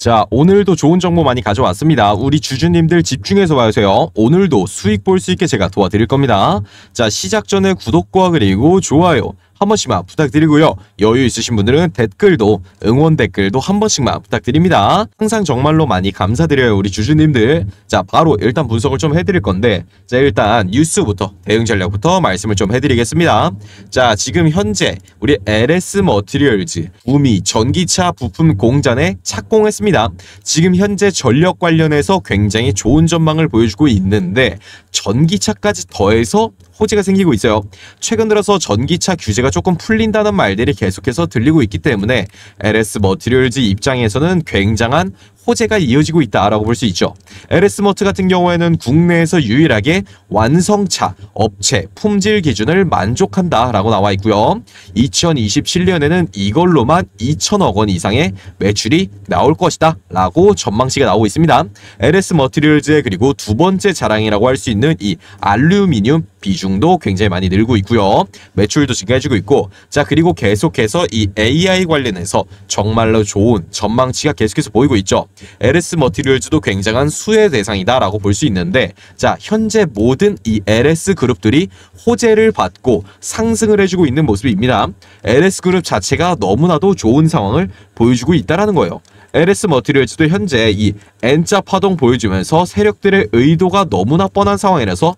자, 오늘도 좋은 정보 많이 가져왔습니다. 우리 주주님들 집중해서 봐주세요. 오늘도 수익 볼 수 있게 제가 도와드릴 겁니다. 자, 시작 전에 구독과 그리고 좋아요 한 번씩만 부탁드리고요. 여유 있으신 분들은 댓글도 응원 댓글도 한 번씩만 부탁드립니다. 항상 정말로 많이 감사드려요, 우리 주주님들. 자, 바로 일단 분석을 좀 해드릴 건데, 자, 일단 뉴스부터 대응 전략부터 말씀을 좀 해드리겠습니다. 자, 지금 현재 우리 LS 머티리얼즈 구미 전기차 부품 공장에 착공했습니다. 지금 현재 전력 관련해서 굉장히 좋은 전망을 보여주고 있는데, 전기차까지 더해서 호재가 생기고 있어요. 최근 들어서 전기차 규제가 조금 풀린다는 말들이 계속해서 들리고 있기 때문에 LS 머티리얼즈 입장에서는 굉장한 호재가 이어지고 있다라고 볼 수 있죠. LS 머트 같은 경우에는 국내에서 유일하게 완성차 업체 품질 기준을 만족한다라고 나와 있고요. 2027년에는 이걸로만 2천억 원 이상의 매출이 나올 것이다 라고 전망치가 나오고 있습니다. LS 머티리얼즈의 그리고 두 번째 자랑이라고 할 수 있는 이 알루미늄 비중도 굉장히 많이 늘고 있고요. 매출도 증가해주고 있고, 자, 그리고 계속해서 이 AI 관련해서 정말로 좋은 전망치가 계속해서 보이고 있죠. LS 머티리얼즈도 굉장한 수혜 대상이다 라고 볼 수 있는데, 자, 현재 모든 이 LS 그룹들이 호재를 받고 상승을 해주고 있는 모습입니다. LS 그룹 자체가 너무나도 좋은 상황을 보여주고 있다는 거예요. LS 머티리얼즈도 현재 이 N자 파동 보여주면서 세력들의 의도가 너무나 뻔한 상황이라서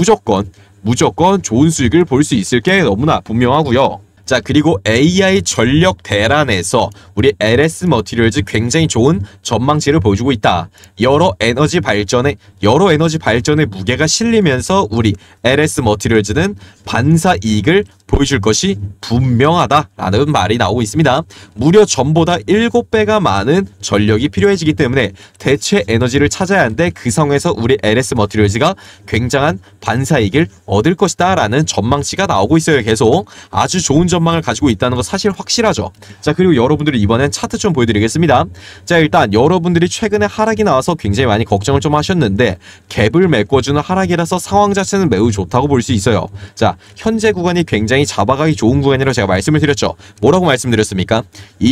무조건 좋은 수익을 볼 수 있을 게 너무나 분명하고요. 자, 그리고 AI 전력 대란에서 우리 LS 머티리얼즈 굉장히 좋은 전망치를 보여주고 있다. 여러 에너지 발전의 무게가 실리면서 우리 LS 머티리얼즈는 반사 이익을 보여줄 것이 분명하다라는 말이 나오고 있습니다. 무려 전보다 7배가 많은 전력이 필요해지기 때문에 대체 에너지를 찾아야 하는데, 그 상황에서 우리 LS 머티리얼즈가 굉장한 반사이익을 얻을 것이다 라는 전망치가 나오고 있어요. 계속 아주 좋은 전망을 가지고 있다는 거 사실 확실하죠. 자, 그리고 여러분들이 이번엔 차트 좀 보여드리겠습니다. 자, 일단 여러분들이 최근에 하락이 나와서 굉장히 많이 걱정을 좀 하셨는데, 갭을 메꿔주는 하락이라서 상황 자체는 매우 좋다고 볼 수 있어요. 자, 현재 구간이 굉장히 잡아가기 좋은 구간이라고 제가 말씀을 드렸죠. 뭐라고 말씀드렸습니까?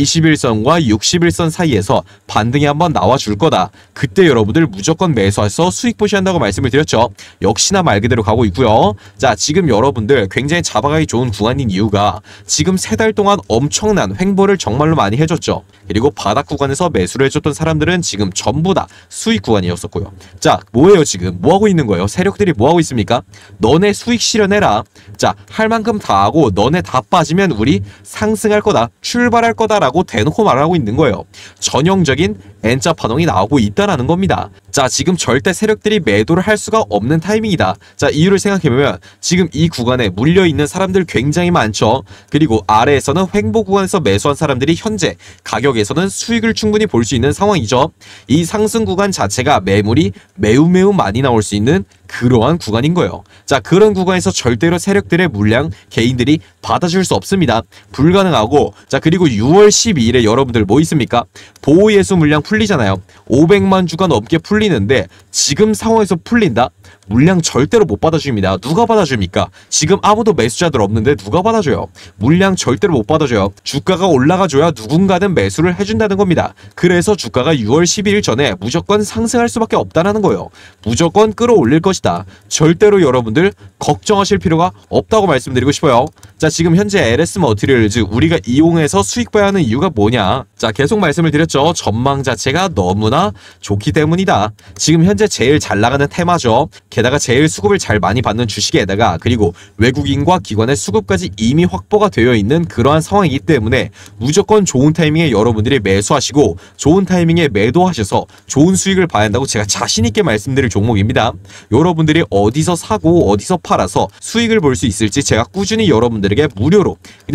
21선과 61선 사이에서 반등이 한번 나와줄 거다. 그때 여러분들 무조건 매수해서 수익 보셔야 한다고 말씀을 드렸죠. 역시나 말 그대로 가고 있고요. 자, 지금 여러분들 굉장히 잡아가기 좋은 구간인 이유가 지금 3달 동안 엄청난 횡보를 정말로 많이 해줬죠. 그리고 바닥 구간에서 매수를 해줬던 사람들은 지금 전부 다 수익 구간이었었고요. 자, 뭐예요 지금? 뭐하고 있는 거예요? 세력들이 뭐하고 있습니까? 너네 수익 실현해라. 자, 할 만큼 다 하고 너네 다 빠지면 우리 상승할 거다, 출발할 거다라고 대놓고 말하고 있는 거예요. 전형적인 N자 파동이 나오고 있다라는 겁니다. 자, 지금 절대 세력들이 매도를 할 수가 없는 타이밍이다. 자, 이유를 생각해보면 지금 이 구간에 물려있는 사람들 굉장히 많죠. 그리고 아래에서는 횡보 구간에서 매수한 사람들이 현재 가격에서는 수익을 충분히 볼 수 있는 상황이죠. 이 상승 구간 자체가 매물이 매우 많이 나올 수 있는 그러한 구간인 거예요. 자, 그런 구간에서 절대로 세력들의 물량 개인들이 받아줄 수 없습니다. 불가능하고, 자, 그리고 6월 12일에 여러분들 뭐 있습니까? 보호예수 물량 풀리잖아요. 500만 주가 넘게 풀리는데 지금 상황에서 풀린다? 물량 절대로 못 받아줍니다. 누가 받아줍니까? 지금 아무도 매수자들 없는데 누가 받아줘요? 물량 절대로 못 받아줘요. 주가가 올라가줘야 누군가는 매수를 해준다는 겁니다. 그래서 주가가 6월 12일 전에 무조건 상승할 수밖에 없다는 거예요. 무조건 끌어올릴 것이다. 절대로 여러분들 걱정하실 필요가 없다고 말씀드리고 싶어요. 자, 지금 현재 LS 머티리얼즈 우리가 이용해서 수익 봐야 하는 이유가 뭐냐? 자, 계속 말씀을 드렸죠. 전망 자체가 너무나 좋기 때문이다. 지금 현재 제일 잘 나가는 테마죠. 게다가 제일 수급을 잘 많이 받는 주식에다가 그리고 외국인과 기관의 수급까지 이미 확보가 되어 있는 그러한 상황이기 때문에 무조건 좋은 타이밍에 여러분들이 매수하시고 좋은 타이밍에 매도하셔서 좋은 수익을 봐야 한다고 제가 자신있게 말씀드릴 종목입니다. 여러분들이 어디서 사고 어디서 팔아서 수익을 볼 수 있을지 제가 꾸준히 여러분들에게 무료로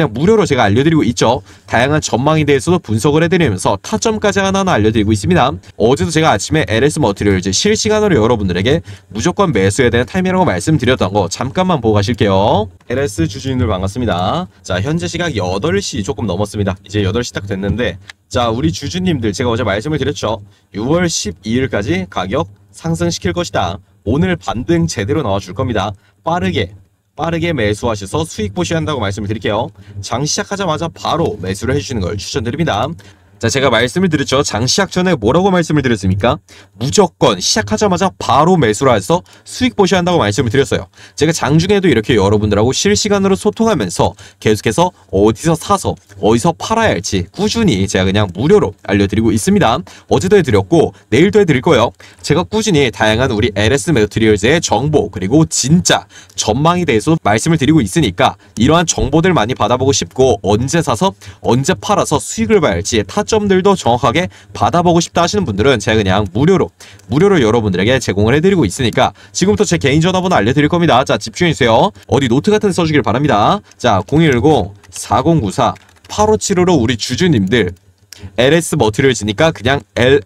제가 알려드리고 있죠. 다양한 전망에 대해서도 분석을 해드리면서 타점까지 하나하나 알려드리고 있습니다. 어제도 제가 아침에 LS 머티리얼즈 실시간으로 여러분들에게 무조건 매수해야 되는 타이밍이라고 말씀드렸던 거 잠깐만 보고 가실게요. LS 주주님들 반갑습니다. 자, 현재 시각 8시 조금 넘었습니다. 이제 8시 딱 됐는데, 자, 우리 주주님들 제가 어제 말씀을 드렸죠. 6월 12일까지 가격 상승시킬 것이다. 오늘 반등 제대로 나와줄 겁니다. 빠르게 매수하셔서 수익 보셔야 한다고 말씀을 드릴게요. 장 시작하자마자 바로 매수를 해주시는 걸 추천드립니다. 자, 제가 말씀을 드렸죠. 장시작 전에 뭐라고 말씀을 드렸습니까? 무조건 시작하자마자 바로 매수를 해서 수익 보셔야 한다고 말씀을 드렸어요. 제가 장중에도 이렇게 여러분들하고 실시간으로 소통하면서 계속해서 어디서 사서 어디서 팔아야 할지 꾸준히 제가 그냥 무료로 알려드리고 있습니다. 어제도 해드렸고 내일도 해드릴 거예요. 제가 꾸준히 다양한 우리 LS 매트리얼즈의 정보 그리고 진짜 전망에 대해서 말씀을 드리고 있으니까 이러한 정보들 많이 받아보고 싶고 언제 사서 언제 팔아서 수익을 봐야 할지 타점들도 정확하게 받아보고 싶다 하시는 분들은 제가 그냥 무료로 여러분들에게 제공을 해드리고 있으니까 지금부터 제 개인 전화번호 알려드릴 겁니다. 자, 집중해주세요. 어디 노트 같은 데 써주길 바랍니다. 자, 010-4094-8575로 우리 주주님들 LS 머티리얼즈니까 그냥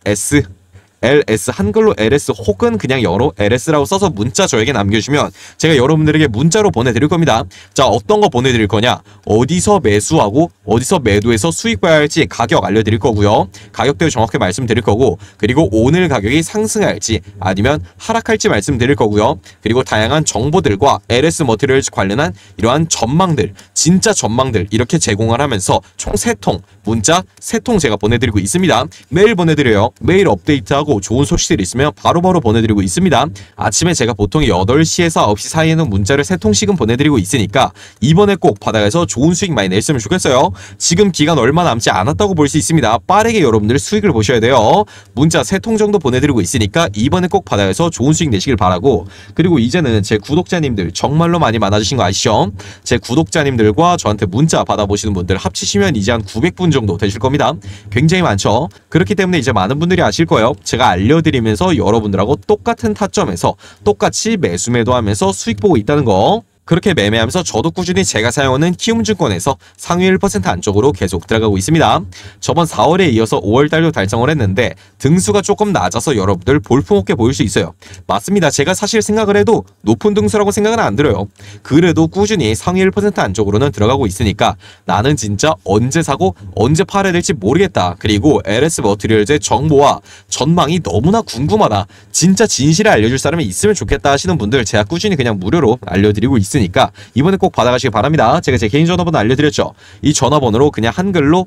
LS 한글로 LS 혹은 그냥 영어로 LS라고 써서 문자 저에게 남겨주시면 제가 여러분들에게 문자로 보내드릴 겁니다. 자, 어떤 거 보내드릴 거냐, 어디서 매수하고 어디서 매도해서 수익 봐야 할지 가격 알려드릴 거고요. 가격대로 정확히 말씀드릴 거고, 그리고 오늘 가격이 상승할지 아니면 하락할지 말씀드릴 거고요. 그리고 다양한 정보들과 LS 머티리얼즈 관련한 이러한 전망들, 진짜 전망들 이렇게 제공을 하면서 총 3통 문자 3통 제가 보내드리고 있습니다. 매일 보내드려요. 매일 업데이트하고 좋은 소식들이 있으면 바로바로 보내드리고 있습니다. 아침에 제가 보통 8시에서 9시 사이에는 문자를 3통씩은 보내드리고 있으니까 이번에 꼭 바닥에서 좋은 수익 많이 냈으면 좋겠어요. 지금 기간 얼마 남지 않았다고 볼 수 있습니다. 빠르게 여러분들 수익을 보셔야 돼요. 문자 3통 정도 보내드리고 있으니까 이번에 꼭 바닥에서 좋은 수익 내시길 바라고, 그리고 이제는 제 구독자님들 정말로 많이 많아지신 거 아시죠? 제 구독자님들과 저한테 문자 받아보시는 분들 합치시면 이제 한 900분 정도 되실 겁니다. 굉장히 많죠? 그렇기 때문에 이제 많은 분들이 아실 거예요. 제가 알려드리면서 여러분들하고 똑같은 타점에서 똑같이 매수 매도하면서 수익 보고 있다는 거. 그렇게 매매하면서 저도 꾸준히 제가 사용하는 키움증권에서 상위 1% 안쪽으로 계속 들어가고 있습니다. 저번 4월에 이어서 5월달도 달성을 했는데 등수가 조금 낮아서 여러분들 볼품없게 보일 수 있어요. 맞습니다. 제가 사실 생각을 해도 높은 등수라고 생각은 안 들어요. 그래도 꾸준히 상위 1% 안쪽으로는 들어가고 있으니까 나는 진짜 언제 사고 언제 팔아야 될지 모르겠다. 그리고 LS 머티리얼즈의 정보와 전망이 너무나 궁금하다. 진짜 진실을 알려줄 사람이 있으면 좋겠다 하시는 분들 제가 꾸준히 그냥 무료로 알려드리고 있으니까 이번에 꼭 받아가시기 바랍니다. 제가 제 개인 전화번호 알려드렸죠. 이 전화번호로 그냥 한글로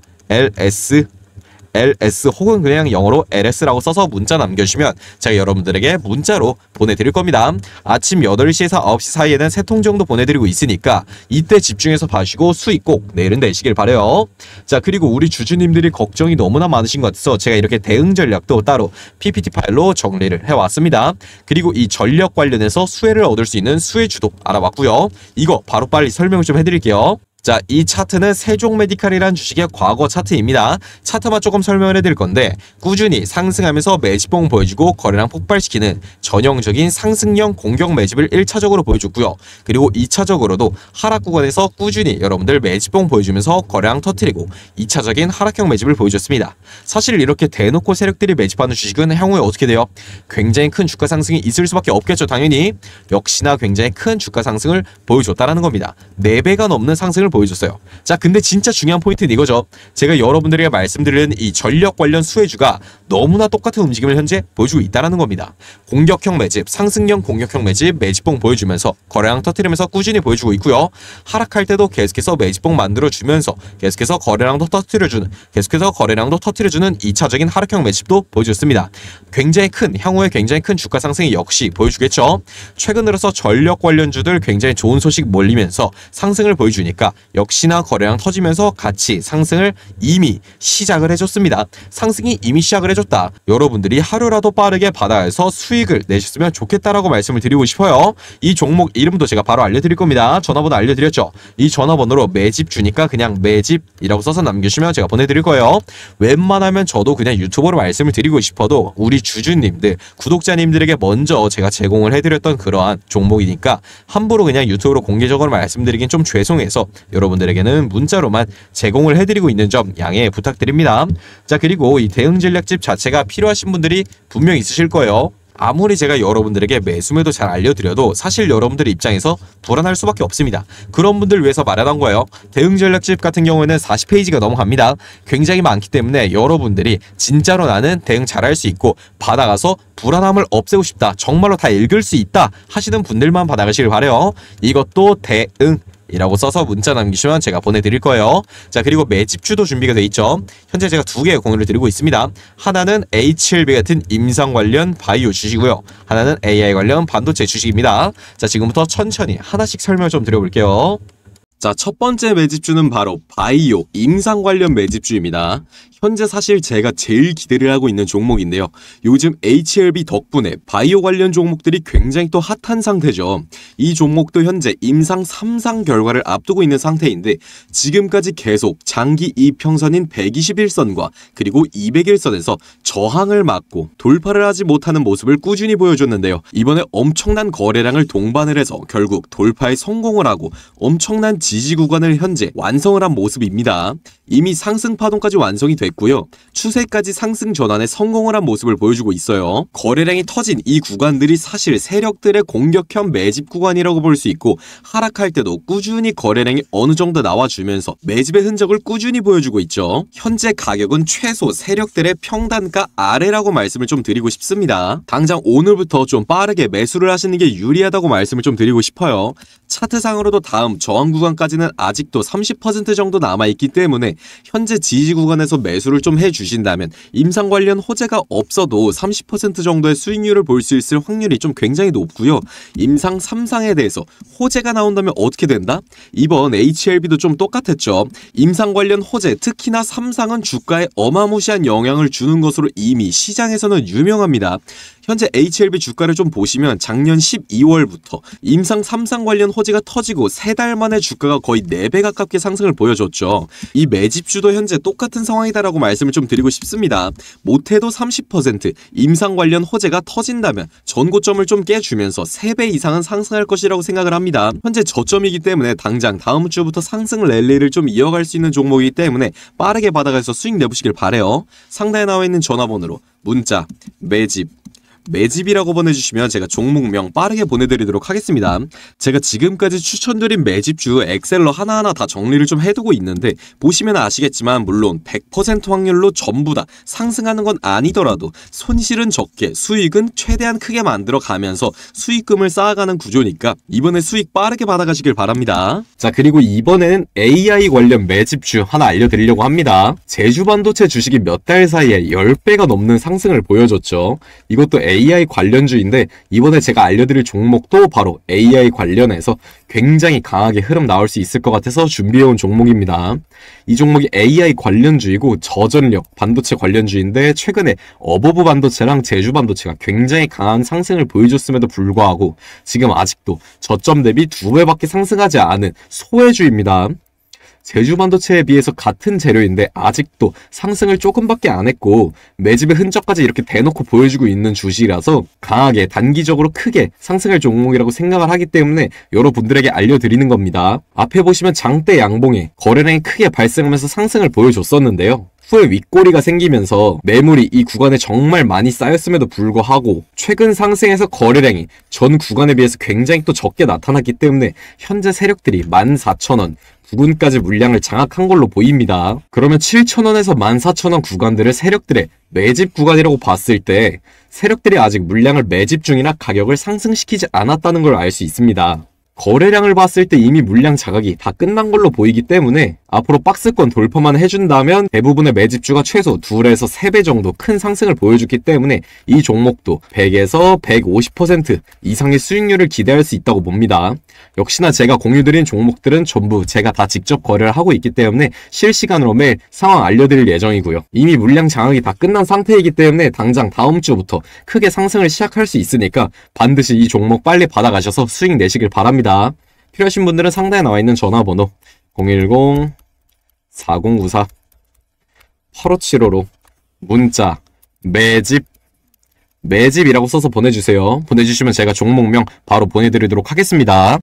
LS 혹은 그냥 영어로 LS라고 써서 문자 남겨주시면 제가 여러분들에게 문자로 보내드릴 겁니다. 아침 8시에서 9시 사이에는 3통 정도 보내드리고 있으니까 이때 집중해서 봐주시고 수익 꼭 내일은 내시길 바래요. 자, 그리고 우리 주주님들이 걱정이 너무나 많으신 것 같아서 제가 이렇게 대응 전략도 따로 PPT 파일로 정리를 해왔습니다. 그리고 이 전력 관련해서 수혜를 얻을 수 있는 수혜주도 알아봤고요. 이거 바로 빨리 설명을 좀 해드릴게요. 자, 이 차트는 세종메디칼이라는 주식의 과거 차트입니다. 차트만 조금 설명을 해드릴 건데 꾸준히 상승하면서 매집봉 보여주고 거래량 폭발시키는 전형적인 상승형 공격 매집을 1차적으로 보여줬고요. 그리고 2차적으로도 하락 구간에서 꾸준히 여러분들 매집봉 보여주면서 거래량 터트리고 2차적인 하락형 매집을 보여줬습니다. 사실 이렇게 대놓고 세력들이 매집하는 주식은 향후에 어떻게 돼요? 굉장히 큰 주가 상승이 있을 수밖에 없겠죠. 당연히 역시나 굉장히 큰 주가 상승을 보여줬다라는 겁니다. 4배가 넘는 상승을 보여줬어요. 자, 근데 진짜 중요한 포인트는 이거죠. 제가 여러분들에게 말씀드리는 이 전력 관련 수혜주가 너무나 똑같은 움직임을 현재 보여주고 있다는 겁니다. 공격형 매집, 상승형 공격형 매집, 매집봉 보여주면서 거래량 터트리면서 꾸준히 보여주고 있고요. 하락할 때도 계속해서 매집봉 만들어주면서 계속해서 거래량도 터트려주는 2차적인 하락형 매집도 보여줬습니다. 향후에 굉장히 큰 주가 상승이 역시 보여주겠죠. 최근 들어서 전력 관련주들 굉장히 좋은 소식 몰리면서 상승을 보여주니까 역시나 거래량 터지면서 같이 상승을 이미 시작을 해줬습니다. 상승이 이미 시작을 해줬다. 여러분들이 하루라도 빠르게 바다에서 수익을 내셨으면 좋겠다라고 말씀을 드리고 싶어요. 이 종목 이름도 제가 바로 알려드릴 겁니다. 전화번호 알려드렸죠. 이 전화번호로 매집 주니까 그냥 매집이라고 써서 남겨주시면 제가 보내드릴 거예요. 웬만하면 저도 그냥 유튜버로 말씀을 드리고 싶어도 우리 주주님들, 구독자님들에게 먼저 제가 제공을 해드렸던 그러한 종목이니까 함부로 그냥 유튜브로 공개적으로 말씀드리긴 좀 죄송해서 여러분들에게는 문자로만 제공을 해드리고 있는 점 양해 부탁드립니다. 자, 그리고 이 대응 전략집 자체가 필요하신 분들이 분명 있으실 거예요. 아무리 제가 여러분들에게 매수매도 잘 알려드려도 사실 여러분들 입장에서 불안할 수밖에 없습니다. 그런 분들 위해서 마련한 거예요. 대응 전략집 같은 경우에는 40페이지가 넘어갑니다. 굉장히 많기 때문에 여러분들이 진짜로 나는 대응 잘할 수 있고 받아가서 불안함을 없애고 싶다, 정말로 다 읽을 수 있다 하시는 분들만 받아가시길 바래요. 이것도 대응 이라고 써서 문자 남기시면 제가 보내드릴 거예요. 자, 그리고 매집주도 준비가 돼 있죠. 현재 제가 두 개의 공유를 드리고 있습니다. 하나는 HLB 같은 임상 관련 바이오 주식이고요. 하나는 AI 관련 반도체 주식입니다. 자, 지금부터 천천히 하나씩 설명 좀 드려볼게요. 자, 첫 번째 매집주는 바로 바이오, 임상 관련 매집주입니다. 현재 사실 제가 제일 기대를 하고 있는 종목인데요. 요즘 HLB 덕분에 바이오 관련 종목들이 굉장히 또 핫한 상태죠. 이 종목도 현재 임상 3상 결과를 앞두고 있는 상태인데 지금까지 계속 장기 이평선인 121선과 그리고 200일선에서 저항을 맞고 돌파를 하지 못하는 모습을 꾸준히 보여줬는데요. 이번에 엄청난 거래량을 동반을 해서 결국 돌파에 성공을 하고 엄청난 지지 구간을 현재 완성을 한 모습입니다. 이미 상승 파동까지 완성이 됐고요. 추세까지 상승 전환에 성공을 한 모습을 보여주고 있어요. 거래량이 터진 이 구간들이 사실 세력들의 공격형 매집 구간이라고 볼 수 있고 하락할 때도 꾸준히 거래량이 어느 정도 나와주면서 매집의 흔적을 꾸준히 보여주고 있죠. 현재 가격은 최소 세력들의 평단가 아래라고 말씀을 좀 드리고 싶습니다. 당장 오늘부터 좀 빠르게 매수를 하시는 게 유리하다고 말씀을 좀 드리고 싶어요. 차트상으로도 다음 저항 구간까지는 아직도 30% 정도 남아있기 때문에 현재 지지 구간에서 매수를 좀 해주신다면 임상 관련 호재가 없어도 30% 정도의 수익률을 볼 수 있을 확률이 좀 굉장히 높고요. 임상 3상에 대해서 호재가 나온다면 어떻게 된다? 이번 HLB도 좀 똑같았죠. 임상 관련 호재, 특히나 3상은 주가에 어마무시한 영향을 주는 것으로 이미 시장에서는 유명합니다. 현재 HLB 주가를 좀 보시면 작년 12월부터 임상 3상 관련 호재가 터지고 3달 만에 주가가 거의 4배 가깝게 상승을 보여줬죠. 이 매집주도 현재 똑같은 상황이다라고 말씀을 좀 드리고 싶습니다. 못해도 30% 임상 관련 호재가 터진다면 전고점을 좀 깨주면서 3배 이상은 상승할 것이라고 생각을 합니다. 현재 저점이기 때문에 당장 다음 주부터 상승 랠리를 좀 이어갈 수 있는 종목이기 때문에 빠르게 받아가서 수익 내보시길 바래요. 상단에 나와 있는 전화번호로 문자, 매집이라고 보내주시면 제가 종목명 빠르게 보내드리도록 하겠습니다. 제가 지금까지 추천드린 매집주 엑셀러 하나하나 다 정리를 좀 해두고 있는데 보시면 아시겠지만 물론 100% 확률로 전부 다 상승하는 건 아니더라도 손실은 적게 수익은 최대한 크게 만들어 가면서 수익금을 쌓아가는 구조니까 이번에 수익 빠르게 받아가시길 바랍니다. 자, 그리고 이번에는 AI 관련 매집주 하나 알려드리려고 합니다. 제주반도체 주식이 몇 달 사이에 10배가 넘는 상승을 보여줬죠. 이것도 AI 관련주인데 이번에 제가 알려드릴 종목도 바로 AI 관련해서 굉장히 강하게 흐름 나올 수 있을 것 같아서 준비해온 종목입니다. 이 종목이 AI 관련주이고 저전력 반도체 관련주인데 최근에 어버브 반도체랑 제주 반도체가 굉장히 강한 상승을 보여줬음에도 불구하고 지금 아직도 저점 대비 2배밖에 상승하지 않은 소외주입니다. 제주 반도체에 비해서 같은 재료인데 아직도 상승을 조금밖에 안 했고 매집의 흔적까지 이렇게 대놓고 보여주고 있는 주식이라서 강하게 단기적으로 크게 상승할 종목이라고 생각을 하기 때문에 여러분들에게 알려드리는 겁니다. 앞에 보시면 장대 양봉에 거래량이 크게 발생하면서 상승을 보여줬었는데요. 후에 윗꼬리가 생기면서 매물이 이 구간에 정말 많이 쌓였음에도 불구하고 최근 상승에서 거래량이 전 구간에 비해서 굉장히 또 적게 나타났기 때문에 현재 세력들이 14,000원 부근까지 물량을 장악한 걸로 보입니다. 그러면 7,000원에서 14,000원 구간들을 세력들의 매집 구간이라고 봤을 때 세력들이 아직 물량을 매집 중이나 가격을 상승시키지 않았다는 걸 알 수 있습니다. 거래량을 봤을 때 이미 물량 자각이 다 끝난 걸로 보이기 때문에 앞으로 박스권 돌파만 해준다면 대부분의 매집주가 최소 2에서 3배 정도 큰 상승을 보여줬기 때문에 이 종목도 100에서 150% 이상의 수익률을 기대할 수 있다고 봅니다. 역시나 제가 공유드린 종목들은 전부 제가 다 직접 거래를 하고 있기 때문에 실시간으로 매일 상황 알려드릴 예정이고요. 이미 물량 장악이 다 끝난 상태이기 때문에 당장 다음 주부터 크게 상승을 시작할 수 있으니까 반드시 이 종목 빨리 받아가셔서 수익 내시길 바랍니다. 필요하신 분들은 상단에 나와 있는 전화번호 010-4094-8575로 문자 매집이라고 써서 보내주세요. 보내주시면 제가 종목명 바로 보내드리도록 하겠습니다.